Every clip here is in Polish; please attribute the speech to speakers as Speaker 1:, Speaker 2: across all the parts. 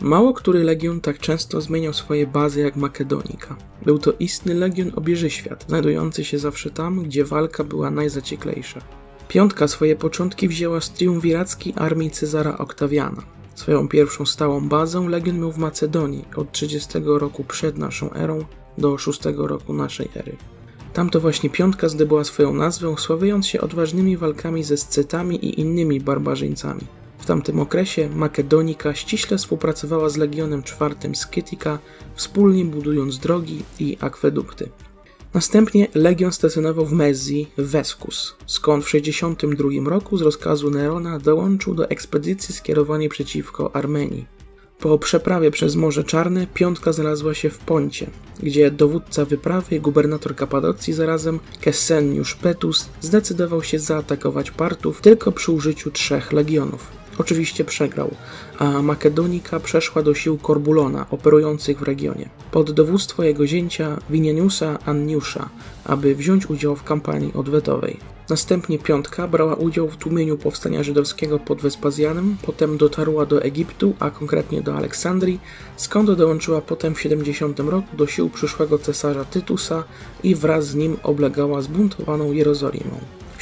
Speaker 1: Mało który legion tak często zmieniał swoje bazy jak Makedonika. Był to istny legion obieży świat, znajdujący się zawsze tam, gdzie walka była najzacieklejsza. Piątka swoje początki wzięła z triumvirackiej armii Cezara Oktawiana. Swoją pierwszą stałą bazę legion miał w Macedonii od 30 roku przed naszą erą do 6 roku naszej ery. Tam to właśnie Piątka zdobyła swoją nazwę, sławiąc się odważnymi walkami ze Scytami i innymi barbarzyńcami. W tamtym okresie Makedonika ściśle współpracowała z Legionem IV Skytika, wspólnie budując drogi i akwedukty. Następnie legion stacjonował w Mezji w Vescus, skąd w 62 roku z rozkazu Nerona dołączył do ekspedycji skierowanej przeciwko Armenii. Po przeprawie przez Morze Czarne Piątka znalazła się w Poncie, gdzie dowódca wyprawy i gubernator Kapadocji zarazem Kseniusz Petus zdecydował się zaatakować Partów tylko przy użyciu 3 legionów. Oczywiście przegrał, a Makedonika przeszła do sił Korbulona operujących w regionie, pod dowództwo jego zięcia Winianiusa Anniusza, aby wziąć udział w kampanii odwetowej. Następnie Piątka brała udział w tłumieniu powstania żydowskiego pod Wespazjanem, potem dotarła do Egiptu, a konkretnie do Aleksandrii, skąd dołączyła potem w 70 roku do sił przyszłego cesarza Tytusa i wraz z nim oblegała zbuntowaną Jerozolimę. W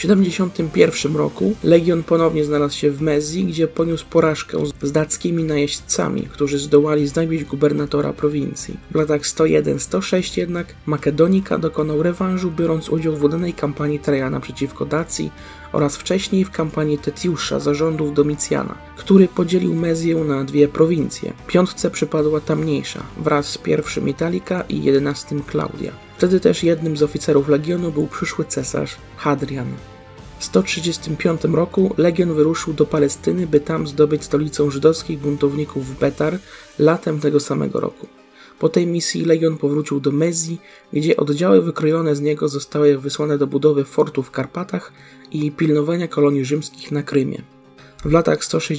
Speaker 1: 71 roku legion ponownie znalazł się w Mezji, gdzie poniósł porażkę z dackimi najeźdźcami, którzy zdołali zabić gubernatora prowincji. W latach 101-106 jednak Makedonika dokonał rewanżu, biorąc udział w udanej kampanii Trajana przeciwko Dacji oraz wcześniej w kampanii Tetiusza za rządów Domicjana, który podzielił Mezję na 2 prowincje. Piątce przypadła ta mniejsza, wraz z pierwszym Italika i 11 Klaudia. Wtedy też jednym z oficerów legionu był przyszły cesarz Hadrian. W 135 roku legion wyruszył do Palestyny, by tam zdobyć stolicę żydowskich buntowników w Betar latem tego samego roku. Po tej misji legion powrócił do Mezji, gdzie oddziały wykrojone z niego zostały wysłane do budowy fortu w Karpatach i pilnowania kolonii rzymskich na Krymie. W latach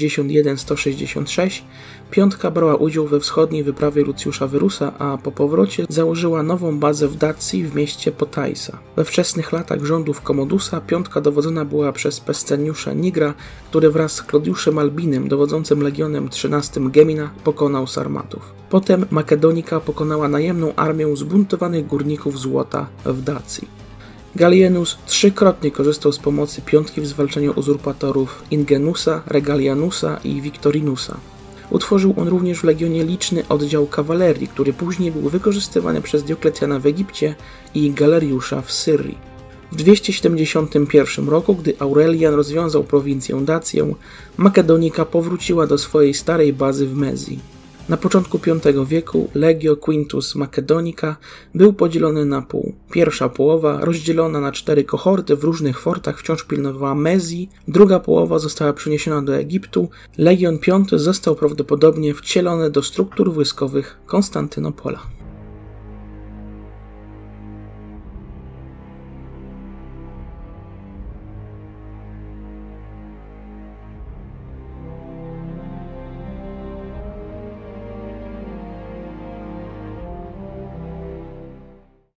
Speaker 1: 161-166 Piątka brała udział we wschodniej wyprawie Lucjusza Wyrusa, a po powrocie założyła nową bazę w Dacji w mieście Potaissa. We wczesnych latach rządów Komodusa Piątka dowodzona była przez Pescenniusza Nigra, który wraz z Klodiuszem Albinem, dowodzącym legionem XIII Gemina, pokonał Sarmatów. Potem Makedonika pokonała najemną armię zbuntowanych górników złota w Dacji. Gallienus 3-krotnie korzystał z pomocy Piątki w zwalczaniu uzurpatorów Ingenusa, Regalianusa i Victorinusa. Utworzył on również w legionie liczny oddział kawalerii, który później był wykorzystywany przez Dioklecjana w Egipcie i Galeriusza w Syrii. W 271 roku, gdy Aurelian rozwiązał prowincję Dację, Makedonika powróciła do swojej starej bazy w Mezji. Na początku V wieku Legio Quintus Macedonica był podzielony na pół. Pierwsza połowa, rozdzielona na 4 kohorty w różnych fortach, wciąż pilnowała Mezji, druga połowa została przeniesiona do Egiptu, Legion V został prawdopodobnie wcielony do struktur wojskowych Konstantynopola.